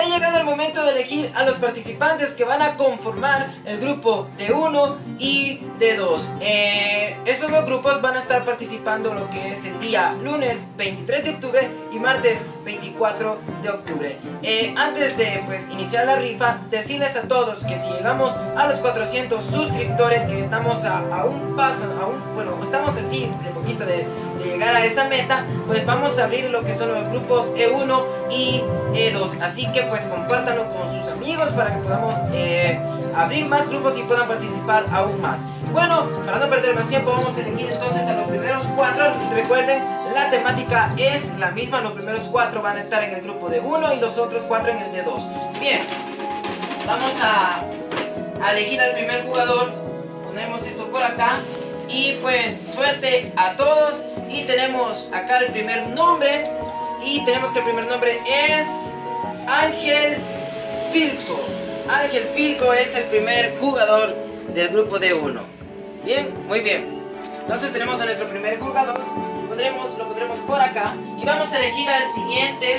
Ha llegado el momento de elegir a los participantes que van a conformar el grupo de 1 y de 2. Estos dos grupos van a estar participando lo que es el día lunes 23 de octubre y martes 24 de octubre. Antes de pues iniciar la rifa, decirles a todos que si llegamos a los 400 suscriptores, que estamos a un paso, bueno, estamos así de poquito de llegar a esa meta, pues vamos a abrir lo que son los grupos E1 y E2. Así que pues compártanlo con sus amigos para que podamos abrir más grupos y puedan participar aún más. Bueno, para no perder más tiempo, vamos a elegir entonces a los primeros 4. Recuerden, la temática es la misma. Los primeros 4 van a estar en el grupo de 1 y los otros 4 en el de 2. Bien, vamos a elegir al primer jugador. Ponemos esto por acá y pues suerte a todos. Y tenemos acá el primer nombre, y tenemos que el primer nombre es Ángel Filco. Ángel Filco es el primer jugador del grupo de 1. Bien, muy bien. Entonces tenemos a nuestro primer jugador. Lo pondremos por acá y vamos a elegir al siguiente.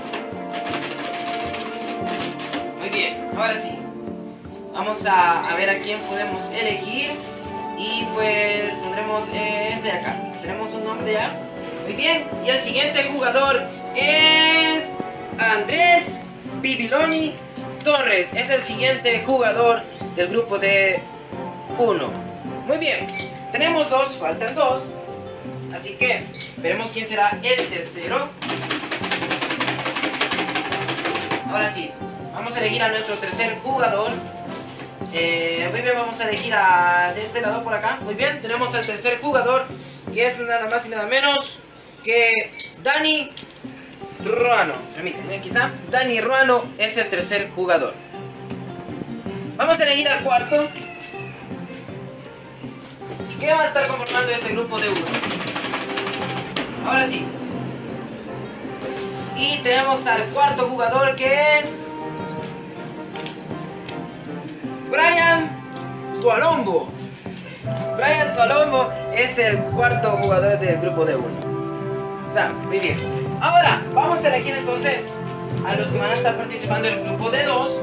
Muy bien, ahora sí. Vamos a ver a quién podemos elegir. Y pues pondremos este de acá. Tenemos un nombre ya. Muy bien. Y el siguiente jugador es Andrés Bibiloni Torres. Es el siguiente jugador del grupo de 1. Muy bien. Tenemos 2, faltan 2. Así que veremos quién será el tercero. Ahora sí, vamos a elegir a nuestro tercer jugador. Muy bien, vamos a elegir de este lado por acá. Muy bien, tenemos al tercer jugador y es nada más y nada menos que Dani Ruano. Permítanme, aquí está. Dani Ruano es el tercer jugador. Vamos a elegir al cuarto, que va a estar conformando este grupo de 1. Ahora sí. Y tenemos al cuarto jugador, que es Brian Tualombo. Brian Tualombo es el cuarto jugador del grupo de 1. Está muy bien. Ahora vamos a elegir entonces a los que van a estar participando en el grupo de 2.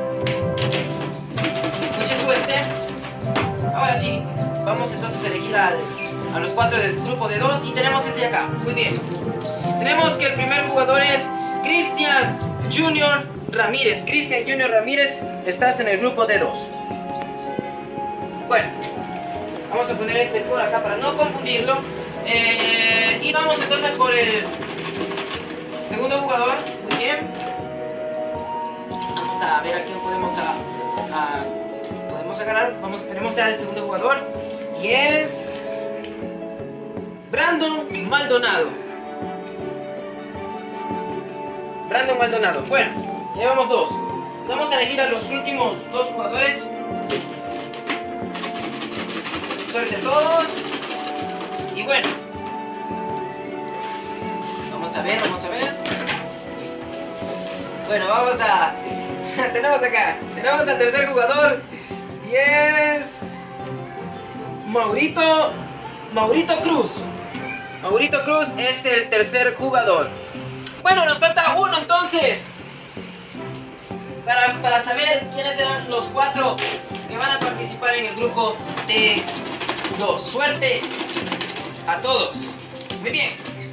Mucha suerte. Ahora sí, vamos entonces a elegir a los 4 del grupo de 2 y tenemos este de acá. Muy bien. Tenemos que el primer jugador es Cristian Junior Ramírez. Cristian Junior Ramírez, estás en el grupo de 2. Bueno, vamos a poner este por acá para no confundirlo. Y vamos entonces por el segundo jugador. Muy bien. Vamos a ver a quién podemos agarrar. Tenemos al segundo jugador y es Brandon Maldonado. Brandon Maldonado. Bueno, llevamos 2. Vamos a elegir a los últimos 2 jugadores. Suerte a todos. Y bueno, vamos a ver. Bueno, tenemos acá, tenemos al tercer jugador y es Maurito Cruz. Maurito Cruz es el tercer jugador. Bueno, nos falta uno entonces para saber quiénes serán los 4 que van a participar en el grupo de 2. Suerte a todos. Muy bien.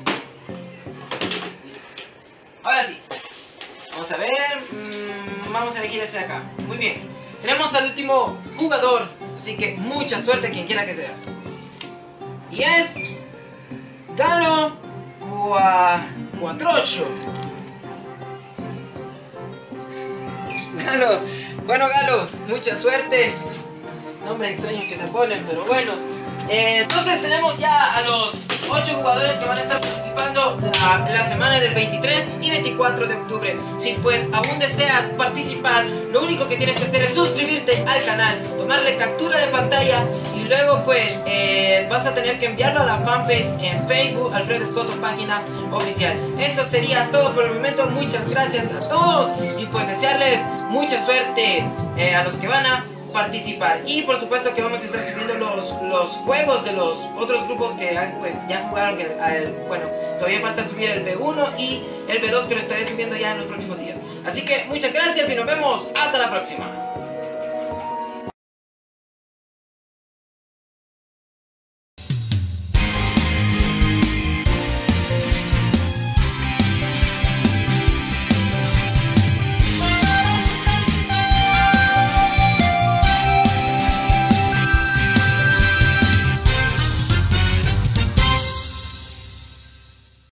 Ahora sí, vamos a ver. Vamos a elegir este de acá. Muy bien. Tenemos al último jugador, así que mucha suerte quien quiera que seas. Y es Galo Cuatrocho. Galo, bueno Galo, mucha suerte. Nombres extraños que se ponen, pero bueno. Entonces tenemos ya a los 8 jugadores que van a estar participando la semana del 23 y 24 de octubre. Si pues aún deseas participar, lo único que tienes que hacer es suscribirte al canal, tomarle captura de pantalla y luego pues vas a tener que enviarlo a la fanpage en Facebook, Alfredo Escoto, página oficial. Esto sería todo por el momento. Muchas gracias a todos y pues desearles mucha suerte a los que van a participar. Y por supuesto que vamos a estar subiendo los juegos de los otros grupos que pues ya jugaron. Bueno, todavía falta subir el B1 y el B2, que lo estaré subiendo ya en los próximos días. Así que muchas gracias y nos vemos hasta la próxima.